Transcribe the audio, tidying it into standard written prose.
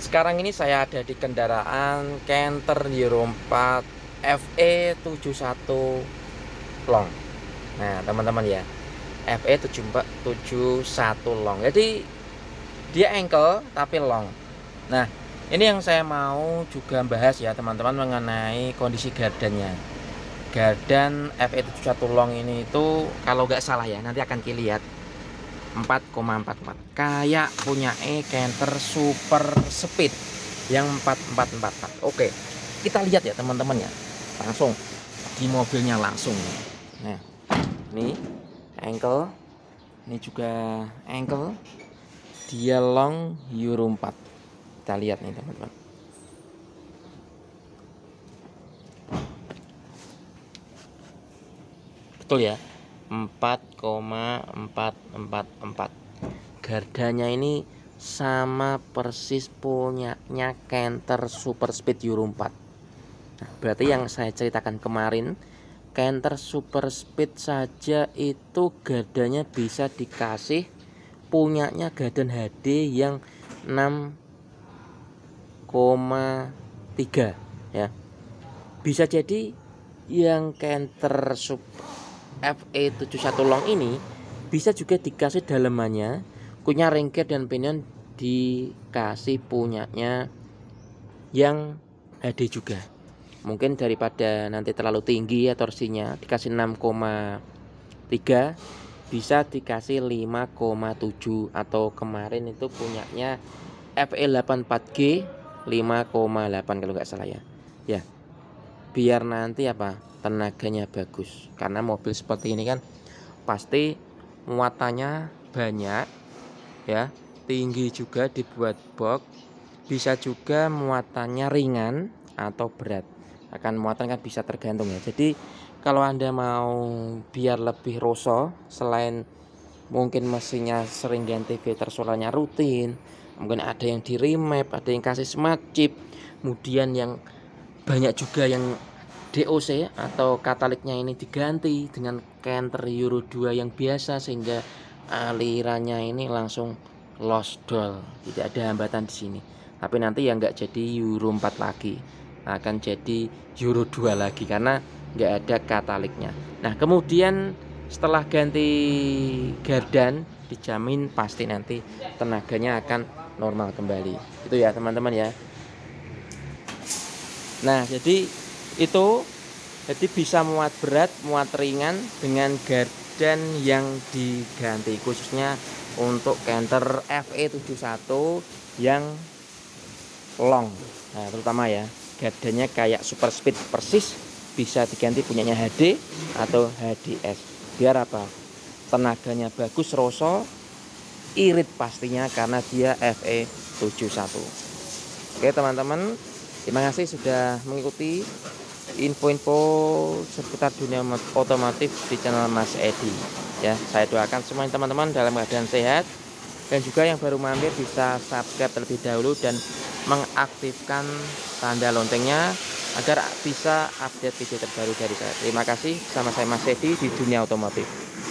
Sekarang ini saya ada di kendaraan Canter Euro 4 FE71 long. Nah teman-teman ya, FE71 long. Jadi dia ankle tapi long. Nah ini yang saya mau juga bahas ya teman-teman, mengenai kondisi gardannya. Gardan FE71 long ini itu kalau nggak salah ya, nanti akan dilihat 4,44, kayak punya Canter Super Speed yang 4444. Oke, kita lihat ya teman-teman ya, langsung di mobilnya langsung. Nah ini ankle, ini juga ankle, dia long Euro 4. Kita lihat nih teman-teman. Betul ya, 4,444. Gardanya ini sama persis punyanya Canter Super Speed Euro 4. Nah, berarti yang saya ceritakan kemarin, Canter Super Speed saja itu gardanya bisa dikasih punyanya Gardan HD yang 6,3 ya. Bisa jadi yang Canter Super FE71 long ini bisa juga dikasih dalemannya punya ring gear dan pinion, dikasih punyanya yang HD juga. Mungkin daripada nanti terlalu tinggi ya torsinya, dikasih 6,3, bisa dikasih 5,7, atau kemarin itu punyanya FE84G 5,8 kalau nggak salah ya. Ya, biar nanti apa, tenaganya bagus, karena mobil seperti ini kan pasti muatannya banyak ya, tinggi juga dibuat box, bisa juga muatannya ringan atau berat. Akan muatan kan bisa tergantung ya. Jadi kalau Anda mau biar lebih roso, selain mungkin mesinnya sering ganti filter solarnya rutin, mungkin ada yang di remap, ada yang kasih smart chip, kemudian yang banyak juga yang DOC atau kataliknya ini diganti dengan Canter Euro 2 yang biasa, sehingga alirannya ini langsung losdol, tidak ada hambatan di sini. Tapi nanti yang nggak jadi Euro 4 lagi, akan jadi Euro 2 lagi karena nggak ada kataliknya. Nah kemudian setelah ganti gardan, dijamin pasti nanti tenaganya akan normal kembali. Itu ya teman-teman ya. Nah jadi itu, jadi bisa muat berat, muat ringan dengan gardan yang diganti, khususnya untuk Canter FE71 yang long. Nah terutama ya, gardannya kayak Super Speed persis, bisa diganti punyanya HD atau HDS. Biar apa? Tenaganya bagus, roso, irit pastinya karena dia FE71. Oke teman-teman, terima kasih sudah mengikuti info-info seputar dunia otomotif di channel Mas Edi ya. Saya doakan semua teman-teman dalam keadaan sehat, dan juga yang baru mampir bisa subscribe terlebih dahulu dan mengaktifkan tanda loncengnya agar bisa update video terbaru dari saya. Terima kasih, sama saya Mas Edi di dunia otomotif.